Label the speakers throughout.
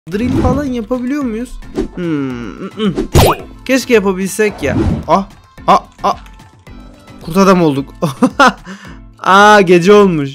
Speaker 1: Drill falan yapabiliyor muyuz? Keşke yapabilsek ya. Kurt adam olduk. Gece olmuş.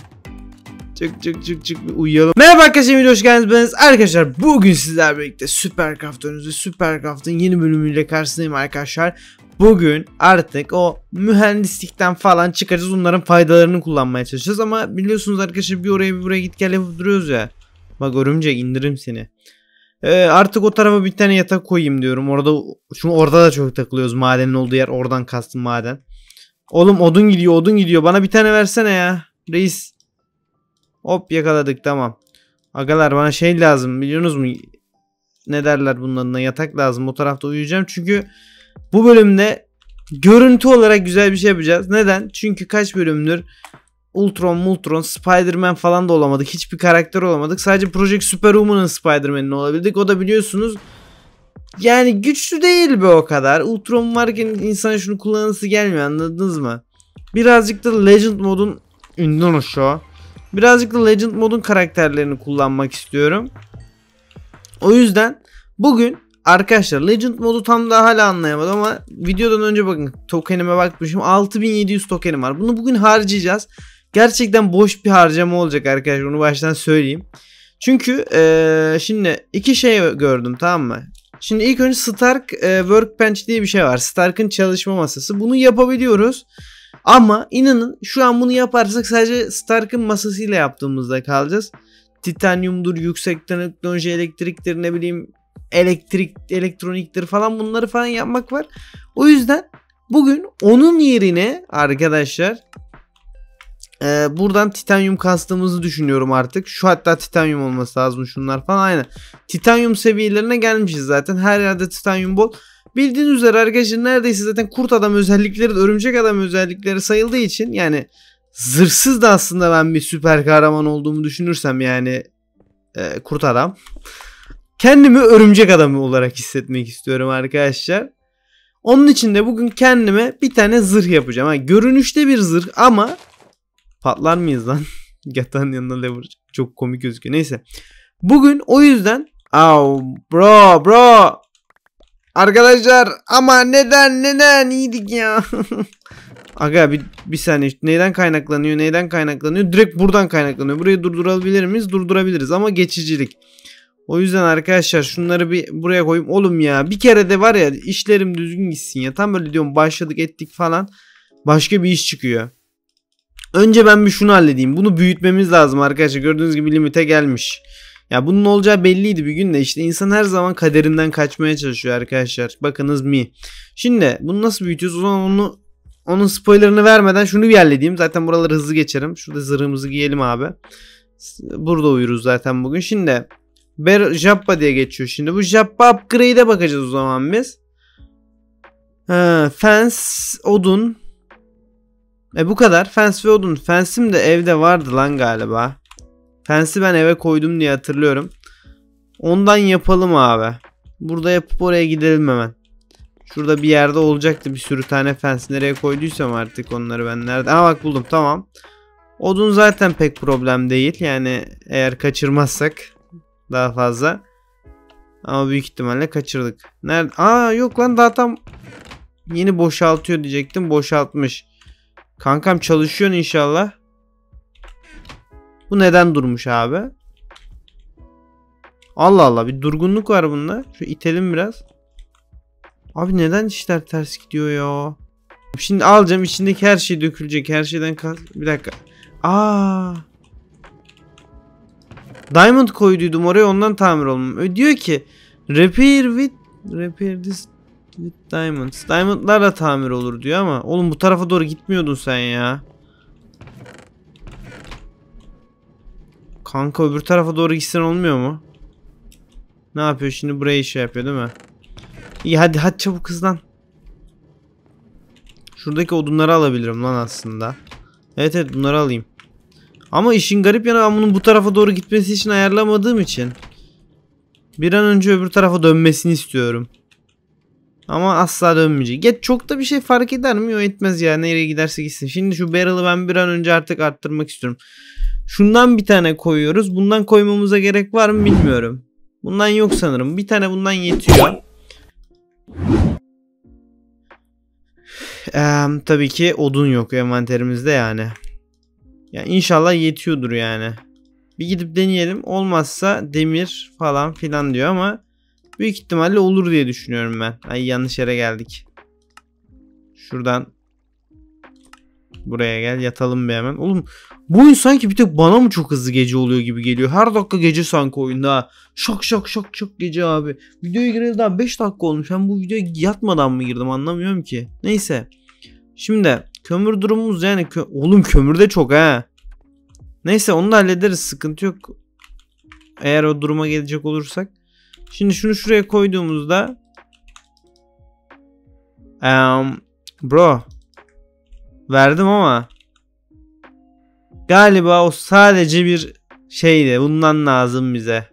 Speaker 1: Çık bir uyuyalım. Merhaba arkadaşlar, video hoş geldiniz. Arkadaşlar bugün sizlerle birlikte Supercraft önünüzde Supercraft'ın yeni bölümüyle karşınızdayım arkadaşlar. Bugün artık o mühendislikten falan çıkacağız. Onların faydalarını kullanmaya çalışacağız. Ama biliyorsunuz arkadaşlar, bir oraya bir buraya git gel yapıp duruyoruz ya. Bak örümcek, indiririm seni. Artık o tarafa bir tane yatak koyayım diyorum. Orada da çok takılıyoruz. Madenin olduğu yer, oradan kastım maden. Oğlum odun gidiyor. Bana bir tane versene ya. Reis. Hop yakaladık, tamam. Agalar bana şey lazım, biliyorsunuz mu? Ne derler bunun adına? Yatak lazım. O tarafta uyuyacağım çünkü bu bölümde görüntü olarak güzel bir şey yapacağız. Neden? Çünkü kaç bölümdür Ultron, Spider-Man falan da olamadık. Hiçbir karakter olamadık. Sadece Project Superwoman'ın Spider-Man'ini olabildik. O da biliyorsunuz yani güçlü değil be o kadar. Ultron varken insan şunu kullanısı gelmiyor, anladınız mı? Birazcık da Legend modun ünden aşağı. Birazcık da Legend modun karakterlerini kullanmak istiyorum. O yüzden bugün arkadaşlar Legend modu tam daha hala anlayamadım ama videodan önce bakın tokenime bakmışım. 6700 tokenim var. Bunu bugün harcayacağız. Gerçekten boş bir harcama olacak arkadaşlar. Onu baştan söyleyeyim. Çünkü şimdi iki şey gördüm, tamam mı? Şimdi ilk önce Stark Workbench diye bir şey var. Stark'ın çalışma masası. Bunu yapabiliyoruz. Ama inanın şu an bunu yaparsak sadece Stark'ın masasıyla yaptığımızda kalacağız. Titanyumdur, yüksek teknoloji elektriktir, ne bileyim elektroniktir falan, bunları falan yapmak var. O yüzden bugün onun yerine arkadaşlar buradan titanyum kastığımızı düşünüyorum artık. Şu hatta titanyum olması lazım, şunlar falan aynen. Titanyum seviyelerine gelmişiz zaten. Her yerde titanyum bol. Bildiğiniz üzere arkadaşlar neredeyse zaten kurt adam özellikleri de örümcek adam özellikleri sayıldığı için yani zırhsız da aslında ben bir süper kahraman olduğumu düşünürsem yani kurt adam. Kendimi örümcek adamı olarak hissetmek istiyorum arkadaşlar. Onun için de bugün kendime bir tane zırh yapacağım. Yani görünüşte bir zırh ama patlar mıyız lan? Yatağın yanına lever. Çok komik gözüküyor. Neyse. Bugün o yüzden bro arkadaşlar ama neden iyiydik ya. Aga bir saniye, neyden kaynaklanıyor? Direkt buradan kaynaklanıyor. Burayı durdurabilir miyiz? Durdurabiliriz ama geçicilik. O yüzden arkadaşlar şunları bir buraya koyayım. Oğlum ya bir kere de var ya işlerim düzgün gitsin ya. Tam böyle diyorum, başladık ettik falan. Başka bir iş çıkıyor. Önce ben bir şunu halledeyim. Bunu büyütmemiz lazım arkadaşlar. Gördüğünüz gibi limite gelmiş. Ya bunun olacağı belliydi bir gün de, işte insan her zaman kaderinden kaçmaya çalışıyor arkadaşlar. Bakınız mi? Şimdi bunu nasıl büyütüyoruz? O zaman onun spoilerını vermeden şunu bir halledeyim. Zaten buraları hızlı geçerim. Şurada zırhımızı giyelim abi. Burada uyuruz zaten bugün. Şimdi Jappa diye geçiyor. Şimdi bu Jappa upgrade'e bakacağız o zaman biz. Fence, odun. Bu kadar. Fence ve odun. Fence'im de evde vardı lan galiba. Fence'i ben eve koydum diye hatırlıyorum. Ondan yapalım abi. Burada yapıp oraya gidelim hemen. Şurada bir yerde olacaktı bir sürü tane fence. Nereye koyduysam artık onları ben nerede. Bak buldum, tamam. Odun zaten pek problem değil. Yani eğer kaçırmazsak daha fazla. Ama büyük ihtimalle kaçırdık. Nerede? Yok lan, daha tam yeni boşaltıyor diyecektim. Boşaltmış. Kankam çalışıyorsun inşallah. Bu neden durmuş abi? Allah Allah, bir durgunluk var bunda. Şu itelim biraz. Abi neden işler ters gidiyor ya? Şimdi alacağım, içindeki her şey dökülecek. Her şeyden bir dakika. Diamond koyduydum oraya, ondan tamir olmam. Diyor ki repair this with diamonds. Diamondlarla tamir olur diyor ama oğlum bu tarafa doğru gitmiyordun sen ya. Kanka öbür tarafa doğru gitsen olmuyor mu? Ne yapıyor şimdi, buraya şey yapıyor değil mi? İyi hadi çabuk hızlan. Şuradaki odunları alabilirim lan aslında. Evet bunları alayım. Ama işin garip yanı, ben bunun bu tarafa doğru gitmesi için ayarlamadığım için bir an önce öbür tarafa dönmesini istiyorum. Ama asla dönmeyecek. Çok da bir şey fark eder mi? Yok, etmez ya. Nereye giderse gitsin. Şimdi şu barrel'ı ben bir an önce artık arttırmak istiyorum. Şundan bir tane koyuyoruz. Bundan koymamıza gerek var mı bilmiyorum. Bundan yok sanırım. Bir tane bundan yetiyor. Tabii ki odun yok envanterimizde yani. Yani inşallah yetiyordur yani. Bir gidip deneyelim. Olmazsa demir falan filan diyor ama büyük ihtimalle olur diye düşünüyorum ben. Ay yanlış yere geldik. Şuradan buraya gel, yatalım bir hemen. Oğlum bu oyun sanki bir tek bana mı çok hızlı gece oluyor gibi geliyor. Her dakika gece sanki oyunda ha. Şak şak şak şak gece abi. Videoya gireli daha 5 dakika olmuş. Ben bu videoya yatmadan mı girdim anlamıyorum ki. Neyse. Şimdi kömür durumumuz yani oğlum kömür de çok ha. Neyse onu da hallederiz, sıkıntı yok. Eğer o duruma gelecek olursak. Şimdi şunu şuraya koyduğumuzda bro verdim ama galiba o sadece bir şeydi. Bundan lazım bize.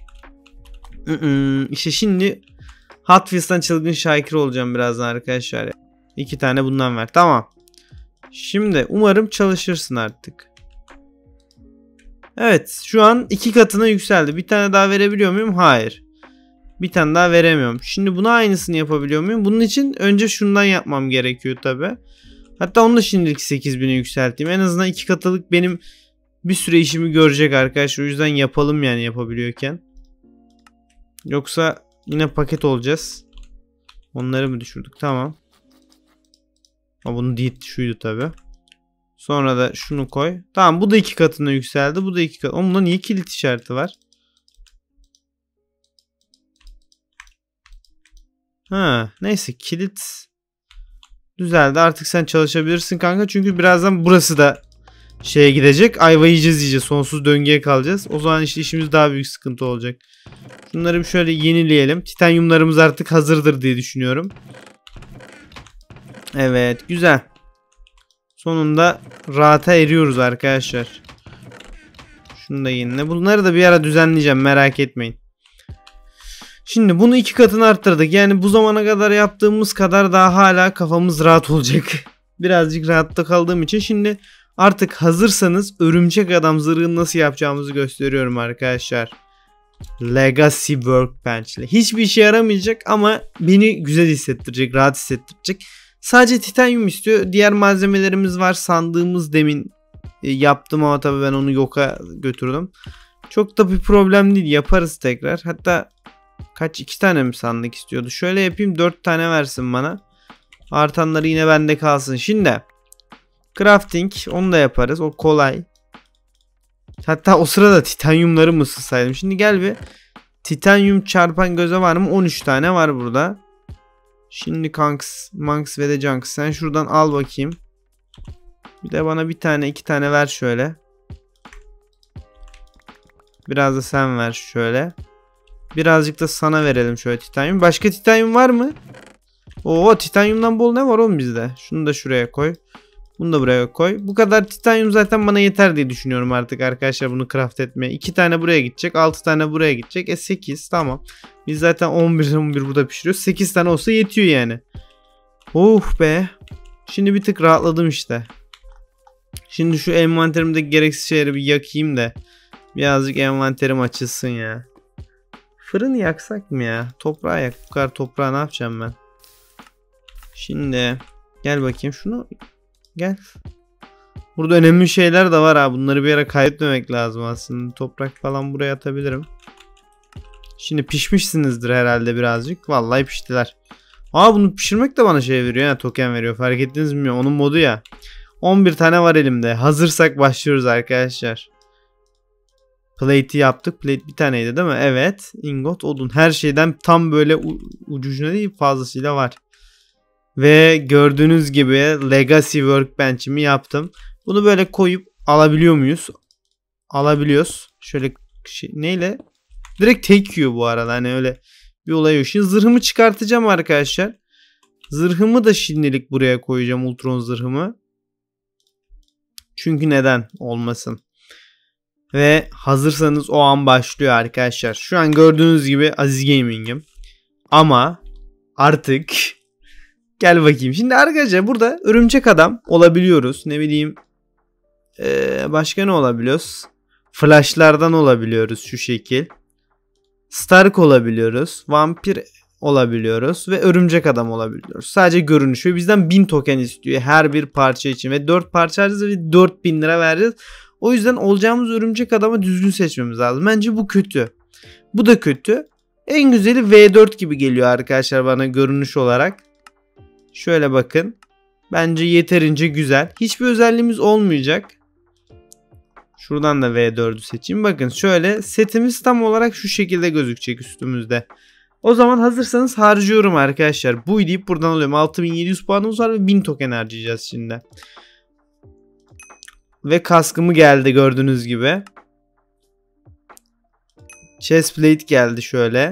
Speaker 1: İşte şimdi Hot Wheels'tan çılgın Şakir olacağım birazdan arkadaşlar. 2 tane bundan ver. Tamam. Şimdi umarım çalışırsın artık. Evet, şu an 2 katına yükseldi. Bir tane daha verebiliyor muyum? Hayır. Bir tane daha veremiyorum. Şimdi buna aynısını yapabiliyor muyum? Bunun için önce şundan yapmam gerekiyor tabi. Hatta onu da şimdilik 8000'e yükselteyim. En azından 2 katılık benim bir süre işimi görecek arkadaşlar. O yüzden yapalım yani yapabiliyorken. Yoksa yine paket olacağız. Onları mı düşürdük? Tamam. Ama bunun değil şuydu tabi. Sonra da şunu koy. Tamam, bu da 2 katına yükseldi. Bu da 2 kat. Bunda niye kilit işareti var? Ha, neyse kilit düzeldi. Artık sen çalışabilirsin kanka. Çünkü birazdan burası da şeye gidecek. Ayva yiyeceğiz. Sonsuz döngüye kalacağız. O zaman işte işimiz daha büyük sıkıntı olacak. Şunları bir şöyle yenileyelim. Titanyumlarımız artık hazırdır diye düşünüyorum. Evet, güzel. Sonunda rahata eriyoruz arkadaşlar. Şunu da yenile. Bunları da bir ara düzenleyeceğim, merak etmeyin. Şimdi bunu 2 katını arttırdık. Yani bu zamana kadar yaptığımız kadar daha hala kafamız rahat olacak. Birazcık rahatta kaldığım için şimdi artık hazırsanız örümcek adam zırhını nasıl yapacağımızı gösteriyorum arkadaşlar. Legacy Workbench ile. Hiçbir işe yaramayacak ama beni güzel hissettirecek, rahat hissettirecek. Sadece titanyum istiyor. Diğer malzemelerimiz var. Sandığımız demin yaptım ama tabii ben onu yoka götürdüm. Çok da bir problem değil. Yaparız tekrar. Hatta kaç, 2 tane mi sandık istiyordu? Şöyle yapayım, 4 tane versin bana. Artanları yine bende kalsın. Şimdi crafting, onu da yaparız. O kolay. Hatta o sırada titanyumları mı ısıtsaydım? Şimdi gel bir titanyum çarpan göze var mı? 13 tane var burada. Şimdi kanks, manks ve de junks. Sen şuradan al bakayım. Bir de bana bir tane 2 tane ver şöyle. Biraz da sen ver şöyle. Birazcık da sana verelim şöyle titanyum. Başka titanyum var mı? Oo, titanyumdan bol ne var oğlum bizde? Şunu da şuraya koy. Bunu da buraya koy. Bu kadar titanyum zaten bana yeter diye düşünüyorum artık arkadaşlar bunu craft etmeye. 2 tane buraya gidecek. 6 tane buraya gidecek. 8 tamam. Biz zaten 11 burada pişiriyoruz. 8 tane olsa yetiyor yani. Oh be. Şimdi bir tık rahatladım işte. Şimdi şu envanterimdeki gereksiz şeyleri bir yakayım da birazcık envanterim açılsın ya. Fırını yaksak mı ya? Toprağı yak. Bu kadar toprağı ne yapacağım ben? Şimdi gel bakayım şunu. Gel. Burada önemli şeyler de var ha. Bunları bir yere kaybetmemek lazım aslında. Toprak falan buraya atabilirim. Şimdi pişmişsinizdir herhalde birazcık. Vallahi piştiler. Aa, bunu pişirmek de bana şey veriyor ya. Token veriyor. Fark ettiniz mi? Onun modu ya. 11 tane var elimde. Hazırsak başlıyoruz arkadaşlar. Plate'i yaptık. Plate bir taneydi değil mi? Evet. Ingot, odun. Her şeyden tam böyle ucucuna değil fazlasıyla var. Ve gördüğünüz gibi Legacy Workbench'imi yaptım. Bunu böyle koyup alabiliyor muyuz? Alabiliyoruz. Şöyle neyle? Direkt take yiyor bu arada. Hani öyle bir olay yok. Şimdi zırhımı çıkartacağım arkadaşlar. Zırhımı da şimdilik buraya koyacağım. Ultron zırhımı. Çünkü neden olmasın. Ve hazırsanız o an başlıyor arkadaşlar. Şu an gördüğünüz gibi Aziz Gaming'im. Ama artık gel bakayım. Şimdi arkadaşlar burada örümcek adam olabiliyoruz. Ne bileyim başka ne olabiliyoruz? Flashlardan olabiliyoruz şu şekil. Stark olabiliyoruz. Vampir olabiliyoruz. Ve örümcek adam olabiliyoruz. Sadece görünüş. Ve bizden 1000 token istiyor her bir parça için. Ve 4 parça alacağız ve 4000 lira vereceğiz. O yüzden olacağımız örümcek adamı düzgün seçmemiz lazım. Bence bu kötü. Bu da kötü. En güzeli V4 gibi geliyor arkadaşlar bana görünüş olarak. Şöyle bakın. Bence yeterince güzel. Hiçbir özelliğimiz olmayacak. Şuradan da V4'ü seçeyim. Bakın şöyle setimiz tam olarak şu şekilde gözükecek üstümüzde. O zaman hazırsanız harcıyorum arkadaşlar. Bu deyip buradan alıyorum. 6700 puanımız var ve 1000 token harcayacağız şimdi. Ve kaskımı geldi gördüğünüz gibi. Chestplate geldi şöyle.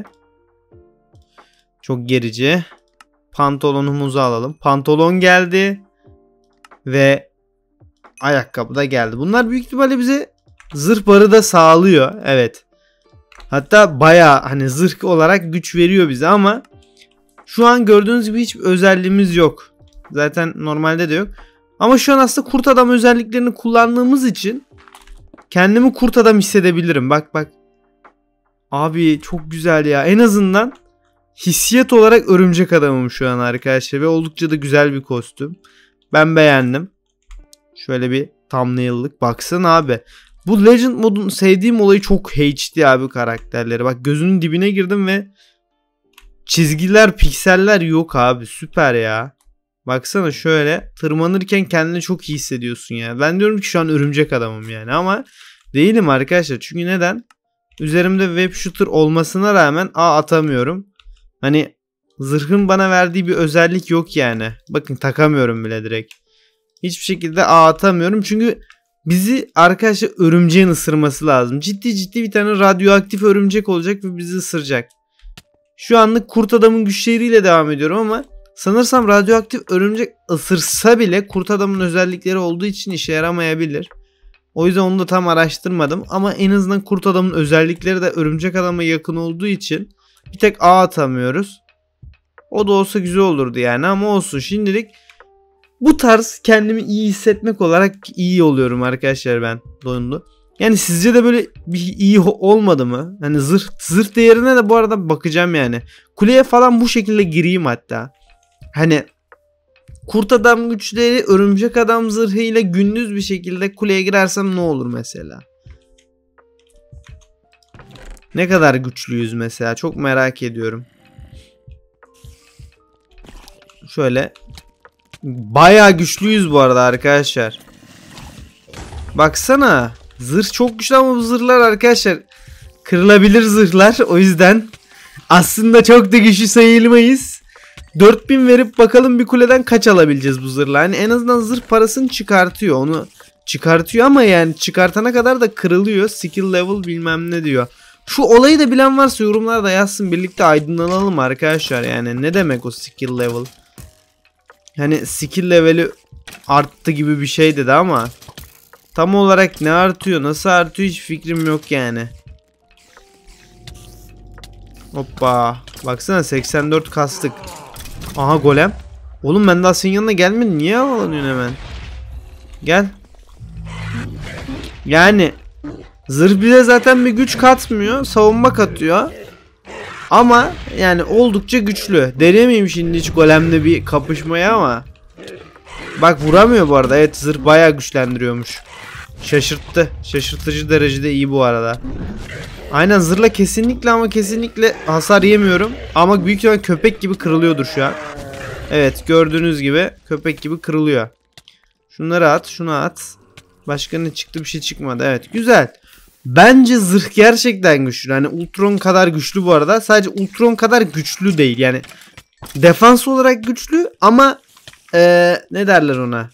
Speaker 1: Çok gerici. Pantolonumuzu alalım. Pantolon geldi. Ve ayakkabı da geldi. Bunlar büyük ihtimalle bize zırh barı da sağlıyor. Evet. Hatta bayağı hani zırh olarak güç veriyor bize ama şu an gördüğünüz gibi hiçbir özelliğimiz yok. Zaten normalde de yok. Ama şu an aslında kurt adam özelliklerini kullandığımız için kendimi kurt adam hissedebilirim. Bak bak. Abi çok güzel ya. En azından hissiyat olarak örümcek adamım şu an arkadaşlar. Ve oldukça da güzel bir kostüm. Ben beğendim. Şöyle bir thumbnail'lık. Baksana abi. Bu Legend modun sevdiğim olayı çok HD abi karakterleri. Bak gözünün dibine girdim ve çizgiler, pikseller yok abi. Süper ya. Baksana şöyle tırmanırken kendini çok iyi hissediyorsun ya. Ben diyorum ki şu an örümcek adamım yani ama değilim arkadaşlar. Çünkü neden? Üzerimde web shooter olmasına rağmen atamıyorum. Hani zırhın bana verdiği bir özellik yok yani. Bakın takamıyorum bile direkt. Hiçbir şekilde atamıyorum çünkü bizi arkadaşlar örümceğin ısırması lazım. Ciddi bir tane radyoaktif örümcek olacak ve bizi ısıracak. Şu anlık kurt adamın güçleriyle devam ediyorum ama sanırsam radyoaktif örümcek ısırsa bile kurt adamın özellikleri olduğu için işe yaramayabilir. O yüzden onu da tam araştırmadım ama en azından kurt adamın özellikleri de örümcek adama yakın olduğu için bir tek atamıyoruz. O da olsa güzel olurdu yani ama olsun şimdilik. Bu tarz kendimi iyi hissetmek olarak iyi oluyorum arkadaşlar ben oyunda. Yani sizce de böyle bir iyi olmadı mı? Hani zırh değerine de bu arada bakacağım yani. Kuleye falan bu şekilde gireyim hatta. Hani kurt adam güçleri örümcek adam zırhıyla gündüz bir şekilde kuleye girersem ne olur mesela? Ne kadar güçlüyüz mesela? Çok merak ediyorum. Şöyle. Bayağı güçlüyüz bu arada arkadaşlar. Baksana. Zırh çok güçlü ama bu zırhlar arkadaşlar kırılabilir zırhlar. O yüzden aslında çok da güçlü sayılmayız. 4000 verip bakalım bir kuleden kaç alabileceğiz bu zırhla. Yani en azından zırh parasını çıkartıyor. Onu çıkartıyor ama yani çıkartana kadar da kırılıyor. Skill level bilmem ne diyor. Şu olayı da bilen varsa yorumlarda yazsın. Birlikte aydınlanalım arkadaşlar. Yani ne demek o skill level? Hani skill leveli arttı gibi bir şey dedi ama tam olarak ne artıyor, nasıl artıyor hiç fikrim yok yani. Hoppa. Baksana 84 kastık. Aha golem. Oğlum ben daha senin yanına gelmedim. Niye havalanıyorsun hemen? Gel. Yani zırh bize zaten bir güç katmıyor. Savunma katıyor. Ama yani oldukça güçlü. Denemeyeyim şimdi hiç golemle bir kapışmaya ama. Bak vuramıyor bu arada. Evet zırh bayağı güçlendiriyormuş. Şaşırttı. Şaşırtıcı derecede iyi bu arada. Aynen zırhla kesinlikle hasar yemiyorum. Ama büyük ihtimalle köpek gibi kırılıyordur şu an. Evet gördüğünüz gibi köpek gibi kırılıyor. Şunları at, şunu at. Başka ne çıktı? Bir şey çıkmadı. Evet güzel. Bence zırh gerçekten güçlü. Hani Ultron kadar güçlü bu arada. Sadece Ultron kadar güçlü değil. Yani defans olarak güçlü ama ne derler ona?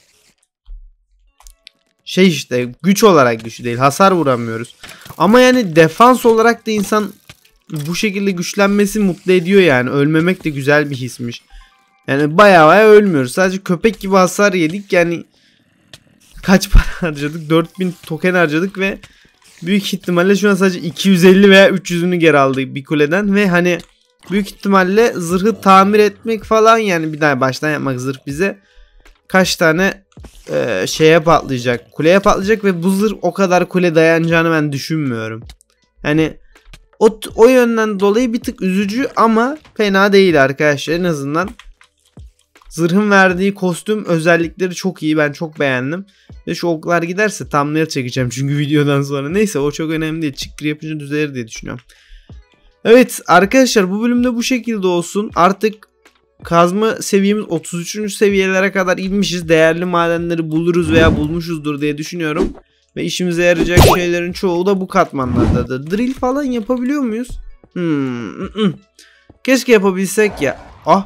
Speaker 1: Şey işte güç olarak güçlü değil. Hasar vuramıyoruz. Ama yani defans olarak da insan bu şekilde güçlenmesi mutlu ediyor yani. Ölmemek de güzel bir hismiş. Yani bayağı ölmüyoruz. Sadece köpek gibi hasar yedik. Yani kaç para harcadık? 4000 token harcadık ve büyük ihtimalle şu an sadece 250 veya 300'ünü geri aldık bir kuleden ve hani büyük ihtimalle zırhı tamir etmek falan yani bir daha baştan yapmak zırh bize kaç tane şeye patlayacak, kuleye patlayacak ve bu zırh o kadar kule dayanacağını ben düşünmüyorum. Hani O yönden dolayı bir tık üzücü ama fena değil arkadaşlar. En azından zırhın verdiği kostüm özellikleri çok iyi. Ben çok beğendim. Ve şu oklar giderse thumbnail çekeceğim çünkü videodan sonra. Neyse o çok önemli değil. Çıkkır yapınca düzelir diye düşünüyorum. Evet arkadaşlar bu bölümde bu şekilde olsun. Artık kazma seviyemiz 33. seviyelere kadar inmişiz. Değerli madenleri buluruz veya bulmuşuzdur diye düşünüyorum. Ve işimize yarayacak şeylerin çoğu da bu katmanlardadır. Drill falan yapabiliyor muyuz? Keşke yapabilsek ya.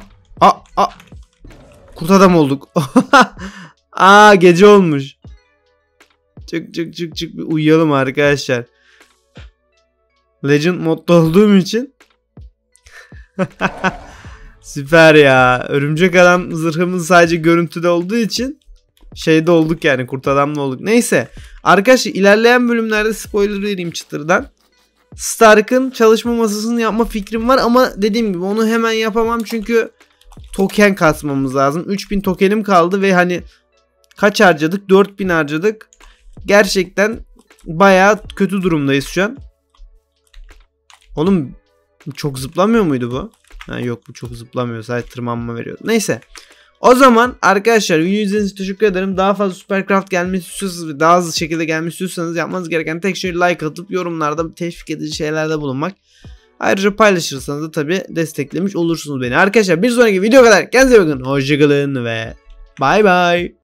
Speaker 1: Kurt adam olduk. Gece olmuş. Çık bir uyuyalım arkadaşlar. Legend modda olduğum için. Süper ya. Örümcek adam zırhımız sadece görüntüde olduğu için şeyde olduk yani, kurt adamla olduk. Neyse. Arkadaşlar ilerleyen bölümlerde spoiler vereyim çıtırdan. Stark'ın çalışma masasını yapma fikrim var ama dediğim gibi onu hemen yapamam çünkü token kasmamız lazım. 3000 tokenim kaldı ve hani kaç harcadık? 4000 harcadık. Gerçekten bayağı kötü durumdayız şu an. Oğlum çok zıplamıyor muydu bu? Yok bu çok zıplamıyor. Sadece tırmanma veriyor. Neyse. O zaman arkadaşlar videoyu izlediğiniz için teşekkür ederim. Daha fazla Supercraft gelmesi istiyorsanız ve daha hızlı şekilde gelmesi istiyorsanız yapmanız gereken tek şey like atıp yorumlarda teşvik edici şeylerde bulunmak. Ayrıca paylaşırsanız da tabi desteklemiş olursunuz beni. Arkadaşlar bir sonraki video kadar kendinize bakın. Hoşçakalın ve bay bay.